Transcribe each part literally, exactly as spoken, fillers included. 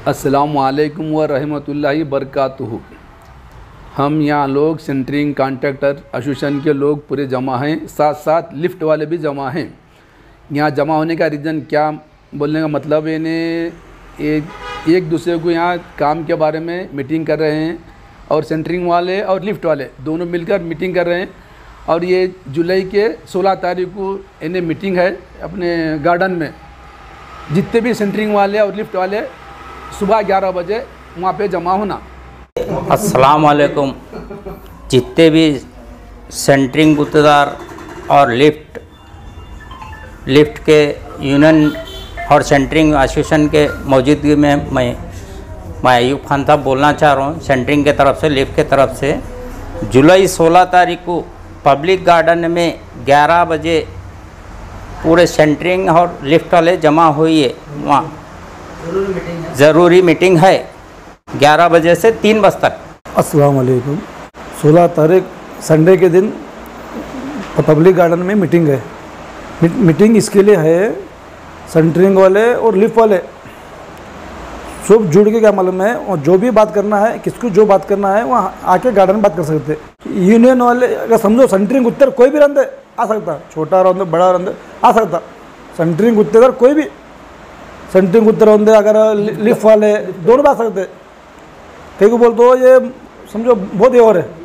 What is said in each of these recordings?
अस्सलामु अलैकुम व रहमतुल्लाहि बरकातुहू। हम यहाँ लोग सेंटरिंग कॉन्ट्रैक्टर एसोसिएशन के लोग पूरे जमा हैं, साथ साथ लिफ्ट वाले भी जमा हैं। यहाँ जमा होने का रीज़न क्या बोलने का मतलब है ने एक एक दूसरे को यहाँ काम के बारे में मीटिंग कर रहे हैं और सेंटरिंग वाले और लिफ्ट वाले दोनों मिलकर मीटिंग कर रहे हैं। और ये जुलाई के सोलह तारीख को इन्हें मीटिंग है अपने गार्डन में। जितने भी सेंटरिंग वाले और लिफ्ट वाले सुबह ग्यारह बजे वहाँ पे जमा होना। अस्सलाम वालेकुम। जितने भी सेंटरिंग गुत्तेदार और लिफ्ट लिफ्ट के यूनियन और सेंटरिंग एसोसिएशन के मौजूदगी में मैं मैं अयूब खान साहब बोलना चाह रहा हूँ। सेंटरिंग के तरफ से, लिफ्ट के तरफ से जुलाई सोलह तारीख को पब्लिक गार्डन में ग्यारह बजे पूरे सेंटरिंग और लिफ्ट वाले जमा हुई है। वहाँ ज़रूरी मीटिंग है ग्यारह बजे से तीन बजे तक। अस्सलाम वालेकुम। सोलह तारीख संडे के दिन पब्लिक गार्डन में मीटिंग है। मीटिंग इसके लिए है सेंटरिंग वाले और लिफ्ट वाले सब जुड़ के क्या मालूम है, और जो भी बात करना है, किसको जो बात करना है वहाँ आके गार्डन में बात कर सकते। यूनियन वाले अगर समझो सेंटरिंग उत्तर कोई भी रंदे आ सकता, छोटा रंदे बड़ा रंदे आ सकता। सेंटरिंग उत्तर कोई भी सेंटरिंग उत्तर रंदे अगर लिफ्ट वाले दोनों आ सकते। कई को बोल दो ये समझो बहुत ही और है।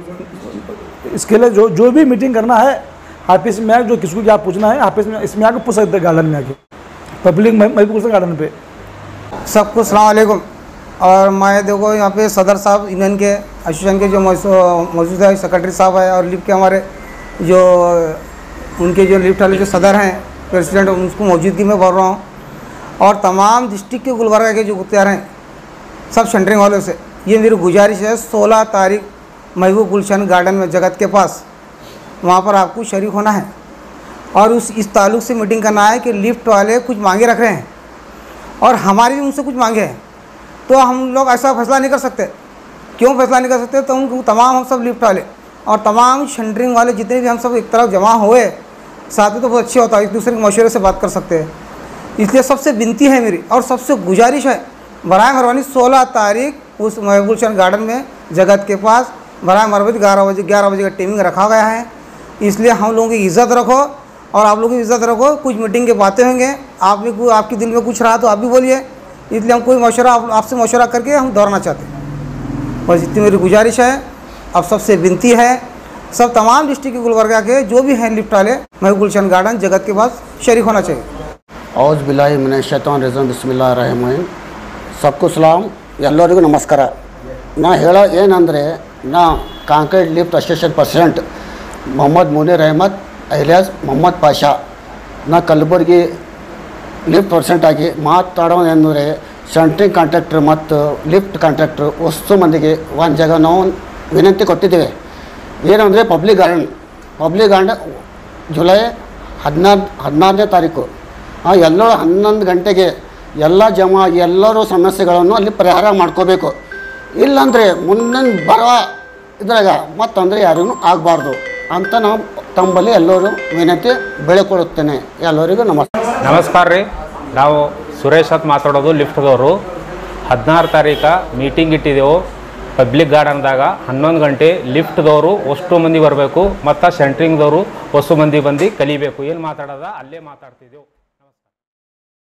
इसके लिए जो जो भी मीटिंग करना है ऑफिस में आके, जो किसको क्या पूछना है ऑफिस में इसमें आके पूछ सकते, गार्डन में आके पब्लिक में मैं पूछ सकता गार्डन पे। सबको सलाम वालेकुम। और मैं देखो यहाँ पे सदर साहब यूनियन के एसोसिएशन के जो मौजूद है, सेक्रेटरी साहब है, और लिफ्ट के हमारे जो उनके जो लिफ्ट वाले जो सदर हैं प्रेसिडेंट, उनको मौजूदगी में बोल रहा हूँ। और तमाम डिस्ट्रिक्ट के गुलबर्गा के जो गुत्तेदार हैं सब सेंटरिंग वालों से ये मेरी गुजारिश है, सोलह तारीख महबूब गुलशन गार्डन में जगत के पास वहाँ पर आपको शरीक होना है। और उस इस ताल्लुक़ से मीटिंग करना है कि लिफ्ट वाले कुछ मांगे रख रहे हैं और हमारी भी उनसे कुछ मांगे हैं, तो हम लोग ऐसा फैसला नहीं कर सकते। क्यों फैसला नहीं कर सकते? तो उन तमाम हम सब लिफ्ट वाले और तमाम सेंटरिंग वाले जितने भी हम सब एक तरफ जमा हुए साथ में, तो बहुत अच्छी होता है, एक दूसरे के मशवरे से बात कर सकते हैं। इसलिए सबसे विनती है मेरी और सबसे गुजारिश है, बराए मेहरबानी सोलह तारीख उस महबूब गुलशन गार्डन में जगत के पास बराए मेहरबानी ग्यारह बजे ग्यारह बजे का टाइमिंग रखा गया है। इसलिए हम लोगों की इज़्ज़त रखो और आप लोगों की इज़्ज़त रखो। कुछ मीटिंग के बातें होंगे, आप भी कोई आपके दिल में कुछ रहा तो आप भी बोलिए। इसलिए हम कोई मशवरा आप, आपसे मशवरा करके हम दौड़ना चाहते हैं। बस इतनी मेरी गुजारिश है। अब सबसे विनती है, सब तमाम डिस्ट्रिक्ट के गुलबर्गा के जो भी हैं लिफ्ट वाले महबूब गुलशन गार्डन जगत के पास शरीक होना चाहिए। ಔಜ್ ಬಿಲ್ಲಾಹಿ ಮಿನಶ್ ಶೈತಾನಿರ್ ರಜೀಮ್ ಬಿಸ್ಮಿಲ್ಲಾಹಿರ್ ರಹಮಾನಿರ್ ರಹೀಮ್। सबको सलाम, ಎಲ್ಲರಿಗೂ ನಮಸ್ಕಾರ। ನಾ ಹೇಳೋ ಏನಂದರೆ, ನಾ concrete lift association president Mohammed Munir Ahmed alias Mohammed Pasha, ನಾ ಕಲಬುರಗಿ ಲಿಫ್ಟ್ ಪ್ರೆಸಿಡೆಂಟ್ ಆಗಿ ಮಾತಾಡೋದೇನೆಂದರೆ, ಸೆಂಟ್ರಿಂಗ್ ಕಾಂಟ್ರಾಕ್ಟರ್ ಮತ್ತು ಲಿಫ್ಟ್ ಕಾಂಟ್ರಾಕ್ಟರ್ ಅಷ್ಟು ಮಂದಿಗೆ ಒಂದು ಜಾಗ ನಾವು ವಿನಂತಿ ಕೊಟ್ಟಿದ್ದೇವೆ। ಏನಂದರೆ public garden public garden July ಹದಿನಾರು ಹದಿನಾರನೇ ತಾರೀಕು ಎಲ್ಲರೂ ಹನ್ನೊಂದು ಗಂಟೆಗೆ ಎಲ್ಲ ಜಮಾ ಎಲ್ಲರೂ ಸಮಸ್ಯೆಗಳನ್ನು ಅಲ್ಲಿ ಪರಿಹಾರ ಮಾಡ್ಕೋಬೇಕು। ಇಲ್ಲಾಂದರೆ ಮುಂದಿನ ಬರುವ ಇದ್ರಾಗ ಮತ್ತೊಂದರೆ ಯಾರಿಗೂ ಆಗಬಾರ್ದು ಅಂತ ನಾವು ತಮ್ಮಲ್ಲಿ ಎಲ್ಲರೂ ವಿನಂತಿ ಬೆಳೆಕೊಳ್ಳುತ್ತೇನೆ। ಎಲ್ಲರಿಗೂ ನಮಸ್ಕಾರ ನಮಸ್ಕಾರ ರೀ। ನಾವು ಸುರೇಶ್ ಅಂತ ಮಾತಾಡೋದು ಲಿಫ್ಟ್ದವರು। ಹದಿನಾರು ತಾರೀಕ ಮೀಟಿಂಗ್ ಇಟ್ಟಿದ್ದೆವು ಪಬ್ಲಿಕ್ ಗಾರ್ಡನ್ದಾಗ ಹನ್ನೊಂದು ಗಂಟೆ। ಲಿಫ್ಟ್ದವರು ಅಷ್ಟು ಮಂದಿ ಬರಬೇಕು ಮತ್ತು ಸೆಂಟ್ರಿಂಗ್ದವರು ಅಷ್ಟು ಮಂದಿ ಬಂದು ಕಲಿಬೇಕು। ಏನು ಮಾತಾಡೋದ ಅಲ್ಲೇ ಮಾತಾಡ್ತಿದ್ದೆವು।